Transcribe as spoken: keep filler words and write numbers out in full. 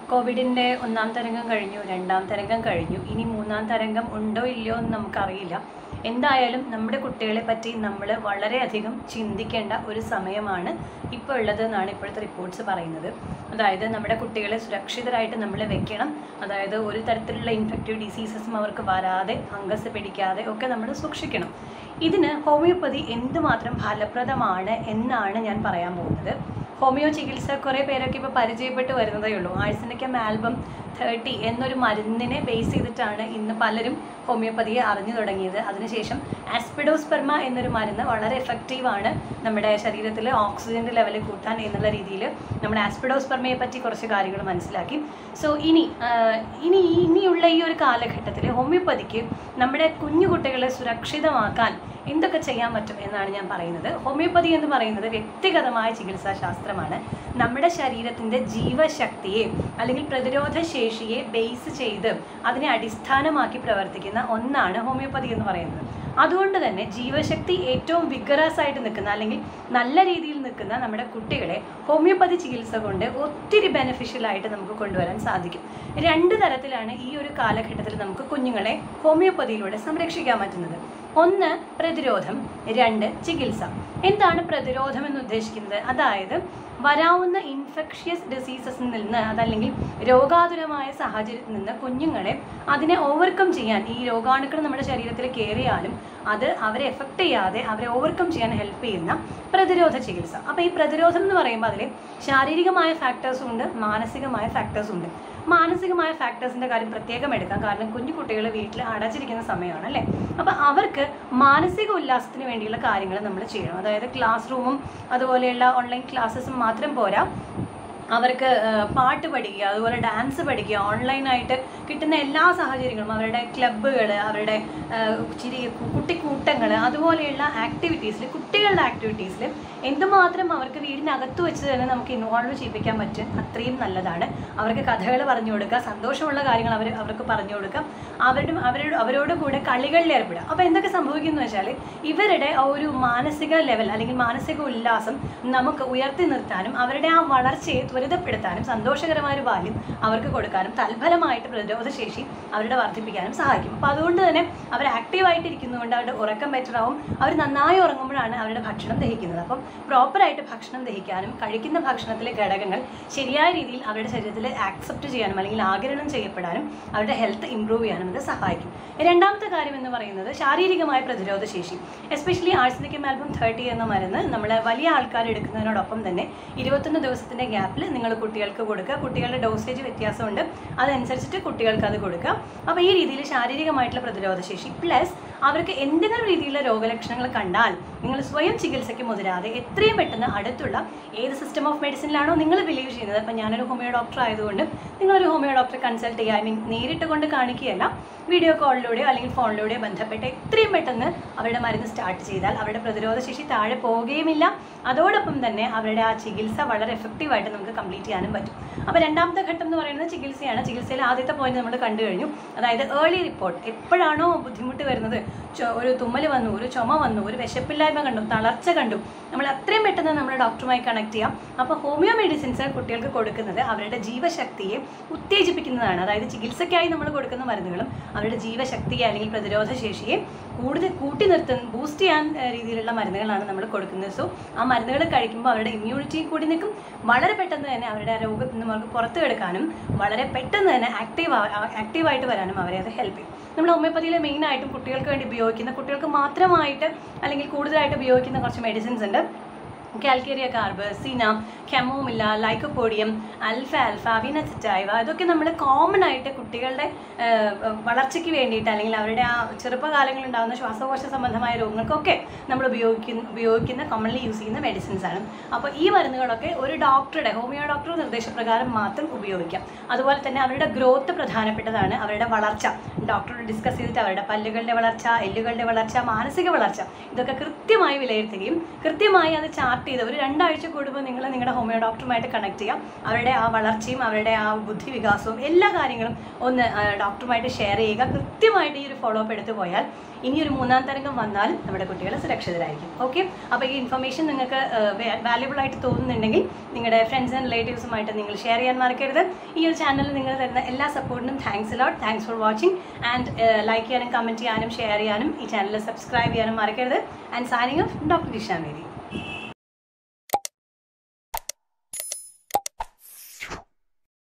കോവിഡിൻ്റെ ഒന്നാം തരംഗം കഴിഞ്ഞു, രണ്ടാം തരംഗം കഴിഞ്ഞു. ഇനി മൂന്നാം തരംഗം ഉണ്ടോ ഇല്ലയോ എന്ന് നമുക്കറിയില്ല. എന്തായാലും നമ്മുടെ കുട്ടികളെ പറ്റി നമ്മൾ വളരെയധികം ചിന്തിക്കേണ്ട ഒരു സമയമാണ് ഇപ്പോൾ ഉള്ളത് എന്നാണ് ഇപ്പോഴത്തെ റിപ്പോർട്ട്സ് പറയുന്നത്. അതായത് നമ്മുടെ കുട്ടികളെ സുരക്ഷിതരായിട്ട് നമ്മൾ വെക്കണം. അതായത് ഒരു തരത്തിലുള്ള ഇൻഫെക്റ്റീവ് ഡിസീസസും അവർക്ക് വരാതെ, ഫംഗസ് പിടിക്കാതെ ഒക്കെ നമ്മൾ സൂക്ഷിക്കണം. ഇതിന് ഹോമിയോപ്പതി എന്തുമാത്രം ഫലപ്രദമാണ് എന്നാണ് ഞാൻ പറയാൻ പോകുന്നത്. ഹോമിയോ ചികിത്സ കുറേ പേരൊക്കെ ഇപ്പോൾ പരിചയപ്പെട്ട് വരുന്നതേ ഉള്ളൂ. ആഴ്സനിക്കം ആൽബം തേർട്ടി എന്നൊരു മരുന്നിനെ ബേസ് ചെയ്തിട്ടാണ് ഇന്ന് പലരും ഹോമിയോപ്പതിയെ അറിഞ്ഞു തുടങ്ങിയത്. അതിനുശേഷം ആസ്പിഡോസ്പെർമ എന്നൊരു മരുന്ന് വളരെ എഫക്റ്റീവാണ് നമ്മുടെ ശരീരത്തിൽ ഓക്സിജൻ്റെ ലെവൽ കൂട്ടാൻ എന്നുള്ള രീതിയിൽ നമ്മൾ ആസ്പിഡോസ്പെർമയെ പറ്റി കുറച്ച് കാര്യങ്ങൾ മനസ്സിലാക്കി. സോ ഇനി ഇനി ഇനിയുള്ള ഈ ഒരു കാലഘട്ടത്തിൽ ഹോമിയോപ്പതിക്ക് നമ്മുടെ കുഞ്ഞു കുട്ടികളെ സുരക്ഷിതമാക്കാൻ എന്തൊക്കെ ചെയ്യാൻ പറ്റും എന്നാണ് ഞാൻ പറയുന്നത്. ഹോമിയോപ്പതി എന്ന് പറയുന്നത് വ്യക്തിഗതമായ ചികിത്സാ ശാസ്ത്രമാണ്. നമ്മുടെ ശരീരത്തിൻ്റെ ജീവശക്തിയെ അല്ലെങ്കിൽ പ്രതിരോധ ശേഷിയെ ബേസ് ചെയ്ത് അതിനെ അടിസ്ഥാനമാക്കി പ്രവർത്തിക്കുന്ന ഒന്നാണ് ഹോമിയോപ്പതി എന്ന് പറയുന്നത്. അതുകൊണ്ട് തന്നെ ജീവശക്തി ഏറ്റവും വിഗറസ് ആയിട്ട് നിൽക്കുന്ന അല്ലെങ്കിൽ നല്ല രീതിയിൽ നിൽക്കുന്ന നമ്മുടെ കുട്ടികളെ ഹോമിയോപ്പതി ചികിത്സ കൊണ്ട് ഒത്തിരി ബെനിഫിഷ്യലായിട്ട് നമുക്ക് കൊണ്ടുവരാൻ സാധിക്കും. രണ്ട് തരത്തിലാണ് ഈ ഒരു കാലഘട്ടത്തിൽ നമുക്ക് കുഞ്ഞുങ്ങളെ ഹോമിയോപ്പതിയിലൂടെ സംരക്ഷിക്കാൻ പറ്റുന്നത്. ഒന്ന് പ്രതിരോധം, രണ്ട് ചികിത്സ. എന്താണ് പ്രതിരോധം എന്ന് ഉദ്ദേശിക്കുന്നത്? അതായത് വരാവുന്ന ഇൻഫെക്ഷ്യസ് ഡിസീസസിൽ നിന്ന് അതല്ലെങ്കിൽ രോഗാതുരമായ സാഹചര്യത്തിൽ നിന്ന് കുഞ്ഞുങ്ങളെ അതിനെ ഓവർകം ചെയ്യാൻ, ഈ രോഗാണുക്കൾ നമ്മുടെ ശരീരത്തിൽ കയറിയാലും അത് അവരെ എഫക്റ്റ് ചെയ്യാതെ അവരെ ഓവർകം ചെയ്യാൻ ഹെൽപ്പ് ചെയ്യുന്ന പ്രതിരോധ ചികിത്സ. അപ്പോൾ ഈ പ്രതിരോധം എന്ന് പറയുമ്പോൾ അതിൽ ശാരീരികമായ ഫാക്ടേഴ്സും ഉണ്ട്, മാനസികമായ ഫാക്ടേഴ്സും ഉണ്ട്. മാനസികമായ ഫാക്ടേഴ്സിൻ്റെ കാര്യം പ്രത്യേകം എടുക്കാം, കാരണം കുഞ്ഞു കുട്ടികൾ വീട്ടിൽ അടച്ചിരിക്കുന്ന സമയമാണ് അല്ലേ. അപ്പോൾ അവർക്ക് മാനസിക ഉല്ലാസത്തിന് വേണ്ടിയുള്ള കാര്യങ്ങൾ നമ്മൾ ചെയ്യണം. അതായത് ക്ലാസ് റൂമും അതുപോലെയുള്ള ഓൺലൈൻ ക്ലാസ്സസും മാത്രം പോരാ, അവർക്ക് പാട്ട് പഠിക്കുക, അതുപോലെ ഡാൻസ് പഠിക്കുക, ഓൺലൈനായിട്ട് കിട്ടുന്ന എല്ലാ സാഹചര്യങ്ങളും, അവരുടെ ക്ലബ്ബുകൾ, അവരുടെ ചിരി കുട്ടിക്കൂട്ടങ്ങൾ, അതുപോലെയുള്ള ആക്ടിവിറ്റീസിൽ, കുട്ടികളുടെ ആക്ടിവിറ്റീസിൽ എന്തുമാത്രം അവർക്ക് വീടിനകത്ത് വെച്ച് തന്നെ നമുക്ക് ഇൻവോൾവ് ചെയ്യിപ്പിക്കാൻ പറ്റും അത്രയും നല്ലതാണ്. അവർക്ക് കഥകൾ പറഞ്ഞു കൊടുക്കുക, സന്തോഷമുള്ള കാര്യങ്ങൾ അവർ അവർക്ക് പറഞ്ഞു കൊടുക്കുക, അവരുടെ അവരോട് അവരോട് കൂടെ കളികളിൽ ഏർപ്പെടുക. അപ്പോൾ എന്തൊക്കെ സംഭവിക്കുന്നു വെച്ചാൽ ഇവരുടെ ആ ഒരു മാനസിക ലെവൽ അല്ലെങ്കിൽ മാനസിക ഉല്ലാസം നമുക്ക് ഉയർത്തി നിർത്താനും അവരുടെ ആ വളർച്ചയെ ത്വരിതപ്പെടുത്താനും സന്തോഷകരമായ ഒരു ബാല്യം അവർക്ക് കൊടുക്കാനും തൽഫലമായിട്ട് പ്രതിരോധശേഷി അവരുടെ വർദ്ധിപ്പിക്കാനും സഹായിക്കും. അപ്പോൾ അതുകൊണ്ട് തന്നെ അവർ ആക്റ്റീവായിട്ട് ഇരിക്കുന്നതുകൊണ്ട് അവരുടെ ഉറക്കം ബെറ്ററാവും. അവർ നന്നായി ഉറങ്ങുമ്പോഴാണ് അവരുടെ ഭക്ഷണം ദഹിക്കുന്നത്. അപ്പം പ്രോപ്പറായിട്ട് ഭക്ഷണം ദഹിക്കാനും കഴിക്കുന്ന ഭക്ഷണത്തിലെ ഘടകങ്ങൾ ശരിയായ രീതിയിൽ അവരുടെ ശരീരത്തിൽ ആക്സെപ്റ്റ് ചെയ്യാനും അല്ലെങ്കിൽ ആഗിരണം ചെയ്യപ്പെടാനും അവരുടെ ഹെൽത്ത് ഇമ്പ്രൂവ് ചെയ്യാനും ഇത് സഹായിക്കും. രണ്ടാമത്തെ കാര്യം എന്ന് പറയുന്നത് ശാരീരികമായ പ്രതിരോധശേഷി. എസ്പെഷ്യലി ആഴ്സനിക്കം ആൽബം തേർട്ടി എന്ന മരുന്ന് നമ്മൾ വലിയ ആൾക്കാർ എടുക്കുന്നതിനോടൊപ്പം തന്നെ ഇരുപത്തൊന്ന് ദിവസത്തിൻ്റെ ഗ്യാപ്പിൽ നിങ്ങൾ കുട്ടികൾക്ക് കൊടുക്കുക. കുട്ടികളുടെ ഡോസേജ് വ്യത്യാസമുണ്ട്, അതനുസരിച്ചിട്ട് കുട്ടികൾക്ക് അത് കൊടുക്കുക. അപ്പോൾ ഈ രീതിയിൽ ശാരീരികമായിട്ടുള്ള പ്രതിരോധശേഷി പ്ലസ് അവർക്ക് എന്തെങ്കിലും രീതിയിലുള്ള രോഗലക്ഷണങ്ങൾ കണ്ടാൽ നിങ്ങൾ സ്വയം ചികിത്സയ്ക്ക് മുതിരാതെ എത്രയും പെട്ടെന്ന് അടുത്തുള്ള ഏത് സിസ്റ്റം ഓഫ് മെഡിസിനിലാണോ നിങ്ങൾ ബിലീവ് ചെയ്യുന്നത്, അപ്പം ഞാനൊരു ഹോമിയോ ഡോക്ടർ ആയതുകൊണ്ട് നിങ്ങളൊരു ഹോമിയോ ഡോക്ടറെ കൺസൾട്ട് ചെയ്യുക, ഐ മീൻ നേരിട്ട് കൊണ്ട് കാണിക്കുകയല്ല, വീഡിയോ കോളിലൂടെയോ അല്ലെങ്കിൽ ഫോണിലൂടെയോ ബന്ധപ്പെട്ട് എത്രയും പെട്ടെന്ന് അവരുടെ മരുന്ന് സ്റ്റാർട്ട് ചെയ്താൽ അവരുടെ പ്രതിരോധശേഷി താഴെ പോവുകയുമില്ല. അതോടൊപ്പം തന്നെ അവരുടെ ആ ചികിത്സ വളരെ എഫക്റ്റീവായിട്ട് നമുക്ക് കംപ്ലീറ്റ് ചെയ്യാനും പറ്റും. അപ്പോൾ രണ്ടാമത്തെ ഘട്ടം എന്ന് പറയുന്നത് ചികിത്സയാണ്. ചികിത്സയിൽ ആദ്യത്തെ പോയിന്റ് നമ്മൾ കണ്ടു കഴിഞ്ഞു, അതായത് ഏർലി റിപ്പോർട്ട്. എപ്പോഴാണോ ബുദ്ധിമുട്ട് വരുന്നത്, ഒരു തുമ്മൽ വന്നു, ഒരു ചുമ വന്നു, ഒരു വിശപ്പില്ലായ്മ കണ്ടു, തളർച്ച കണ്ടു, നമ്മൾ അത്രയും പെട്ടെന്ന് നമ്മുടെ ഡോക്ടറുമായി കണക്ട് ചെയ്യാം. അപ്പോൾ ഹോമിയോ മെഡിസിൻസ് കുട്ടികൾക്ക് കൊടുക്കുന്നത് അവരുടെ ജീവശക്തിയെ ഉത്തേജിപ്പിക്കുന്നതാണ്. അതായത് ചികിത്സയ്ക്കായി നമ്മൾ കൊടുക്കുന്ന മരുന്നുകളും അവരുടെ ജീവശക്തിയെ അല്ലെങ്കിൽ പ്രതിരോധ ശേഷിയെ കൂടുതൽ കൂട്ടി നിർത്തുന്ന ബൂസ്റ്റ് ചെയ്യാൻ രീതിയിലുള്ള മരുന്നുകളാണ് നമ്മൾ കൊടുക്കുന്നത്. സോ ആ മരുന്നുകൾ കഴിക്കുമ്പോൾ അവരുടെ ഇമ്മ്യൂണിറ്റി കൂടി നിൽക്കും. വളരെ പെട്ടെന്ന് തന്നെ അവരുടെ ആ രോഗത്തിൽ നിന്ന് അവർക്ക് പുറത്തു കിടക്കാനും വളരെ പെട്ടെന്ന് തന്നെ ആക്റ്റീവ് ആക്റ്റീവായിട്ട് വരാനും അവരെ അത് ഹെൽപ്പ് ചെയ്യും. നമ്മൾ ഹോമിയോപ്പതിയിൽ മെയിനായിട്ടും കുട്ടികൾക്ക് വേണ്ടി ഉപയോഗിക്കുന്ന, കുട്ടികൾക്ക് മാത്രമായിട്ട് അല്ലെങ്കിൽ കൂടുതലായിട്ട് ഉപയോഗിക്കുന്ന കുറച്ച് മെഡിസിൻസ് ഉണ്ട്. Calcarea carb, cina, chamomilla, lycopodium, alfa alfalfa, വിനസറ്റൈവ, ഇതൊക്കെ നമ്മൾ കോമൺ ആയിട്ട് കുട്ടികളുടെ വളർച്ചയ്ക്ക് വേണ്ടിയിട്ട് അല്ലെങ്കിൽ അവരുടെ ആ ചെറുപ്പകാലങ്ങളിൽ ഉണ്ടാകുന്ന ശ്വാസകോശ സംബന്ധമായ രോഗങ്ങൾക്കൊക്കെ നമ്മൾ ഉപയോഗിക്കുന്ന ഉപയോഗിക്കുന്ന കോമൺലി യൂസ് ചെയ്യുന്ന മെഡിസിൻസ് ആണ്. അപ്പോൾ ഈ മരുന്നുകളൊക്കെ ഒരു ഡോക്ടറുടെ ഹോമിയോ ഡോക്ടറുടെ നിർദ്ദേശപ്രകാരം മാത്രം ഉപയോഗിക്കാം. അതുപോലെ തന്നെ അവരുടെ ഗ്രോത്ത് പ്രധാനപ്പെട്ടതാണ്, അവരുടെ വളർച്ച ഡോക്ടറോട് ഡിസ്കസ് ചെയ്തിട്ട് അവരുടെ പല്ലുകളുടെ വളർച്ച, എല്ലുകളുടെ വളർച്ച, മാനസിക വളർച്ച, ഇതൊക്കെ കൃത്യമായി വിലയിരുത്തുകയും കൃത്യമായി അത് ചാർട്ട് കണക്ട് ചെയ്ത് ഒരു രണ്ടാഴ്ച കൂടുമ്പോൾ നിങ്ങൾ നിങ്ങളുടെ ഹോമിയോ ഡോക്ടറുമായിട്ട് കണക്ട് ചെയ്യാം. അവരുടെ ആ വളർച്ചയും അവരുടെ ആ ബുദ്ധി വികാസവും എല്ലാ കാര്യങ്ങളും ഒന്ന് ഡോക്ടറുമായിട്ട് ഷെയർ ചെയ്യുക. കൃത്യമായിട്ട് ഈ ഒരു ഫോളോ അപ്പ് എടുത്തു പോയാൽ ഇനിയൊരു മൂന്നാം തരംഗം വന്നാലും നമ്മുടെ കുട്ടികൾ സുരക്ഷിതരായിരിക്കും. ഓക്കെ, അപ്പോൾ ഈ ഇൻഫർമേഷൻ നിങ്ങൾക്ക് വാല്യുബിൾ ആയിട്ട് തോന്നുന്നുണ്ടെങ്കിൽ നിങ്ങളുടെ ഫ്രണ്ട്സ് ആൻഡ് റിലേറ്റീവ്സുമായിട്ട് നിങ്ങൾ ഷെയർ ചെയ്യാൻ മറക്കരുത്. ഈ ഒരു ചാനലിൽ നിങ്ങൾ തരുന്ന എല്ലാ സപ്പോർട്ടിനും thanks a lot. Thanks for watching and like ചെയ്യാനും കമൻറ്റ് ചെയ്യാനും ഷെയർ ചെയ്യാനും ഈ ചാനൽ സബ്സ്ക്രൈബ് ചെയ്യാനും മറക്കരുത്. And signing off doctor Jisha Mary.